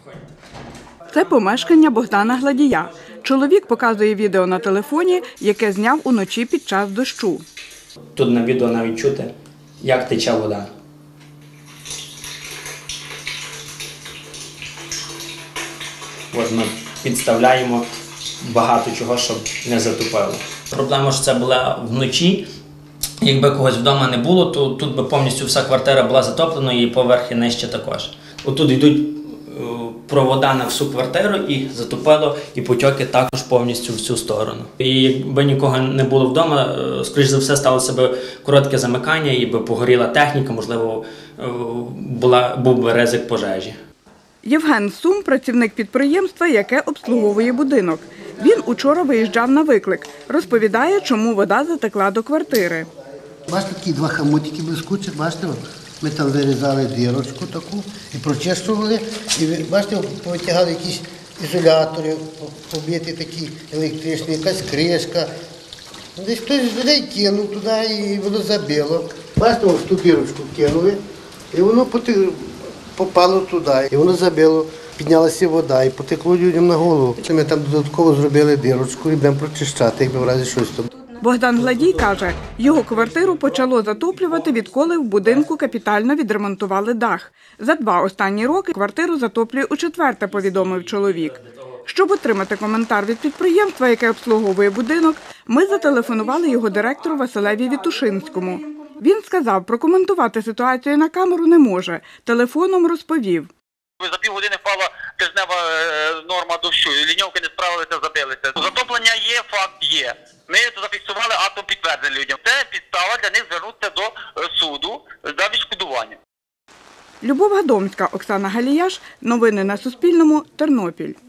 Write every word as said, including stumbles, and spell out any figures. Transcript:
Це помешкання Богдана Гладія. Чоловік показує відео на телефоні, яке зняв уночі під час дощу. Тут на відео навіть чути, як тече вода. От ми підставляємо багато чого, щоб не затопило. Проблема, що це була вночі. Якби когось вдома не було, то тут би повністю вся квартира була затоплена і поверхи нижче також. Отут йдуть провода на всю квартиру і затопило, і потьоки також повністю в цю сторону. І якби нікого не було вдома, скоріш за все сталося б коротке замикання, і би погоріла техніка, можливо, була, був би ризик пожежі. Євген Сум – працівник підприємства, яке обслуговує будинок. Він учора виїжджав на виклик. Розповідає, чому вода затекла до квартири. Бачите, такі два хамутики блискучі, бачите, ми там вирізали дірочку таку і прочищували. І бачите, повитягали якісь ізолятори, побиті такі електричні, якась кришка. Десь хтось з людей кинув туди і воно забило. Бачите, ось ту дірочку кинули, і воно попало туди, і воно забило. Піднялася вода і потекло людям на голову. Ми там додатково зробили дірочку і будемо прочищати, якби в разі щось там. Богдан Гладій каже, його квартиру почало затоплювати, відколи в будинку капітально відремонтували дах. За два останні роки квартиру затоплює учетверте, повідомив чоловік. Щоб отримати коментар від підприємства, яке обслуговує будинок, ми зателефонували його директору Василеві Вітушинському. Він сказав, прокоментувати ситуацію на камеру не може. Телефоном розповів. За півгодини впала тижнева норма дощу, ліньовки не справилися, забилися. Затоплення є, факт є. Ми це зафіксували, актом підтвердили людям. Це підстава для них звернутися до суду за відшкодування. Любов Гадомська, Оксана Галіяш. Новини на Суспільному. Тернопіль.